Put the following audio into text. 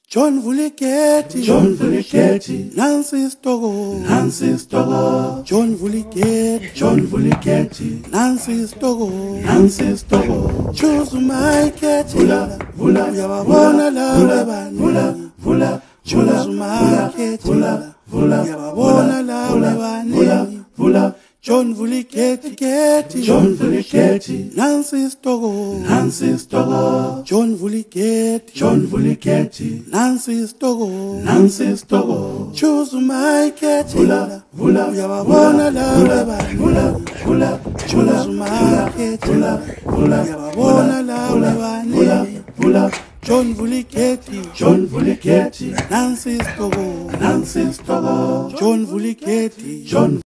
John Vuliketi, John Vuliketi, Nancy Stogo, Nancy Stogo, John Vuliketi, John Vuliketi, Nancy Stogo, Nancy Stogo, choose my cat, Vula, Vula, Yababona la Vula, Vula, choose my cat, Vula, Vula, Yababona la Vula, Vula, John Vuliketi, Keti, John Vuliketi, Nancy Stogo, Nancy Stogo, John Vuliketi, John Vuliketi, Nancy Stogo, Nancy Stogo, choose my cat, Vula, Vula, Yababona la Vula, Vula, choose my cat, Vula, Vula, Yababona la Vula, Vula, John Vuliketi, John Vuliketi, Nancy Stogo, Nancy Stogo, John Vuliketi, John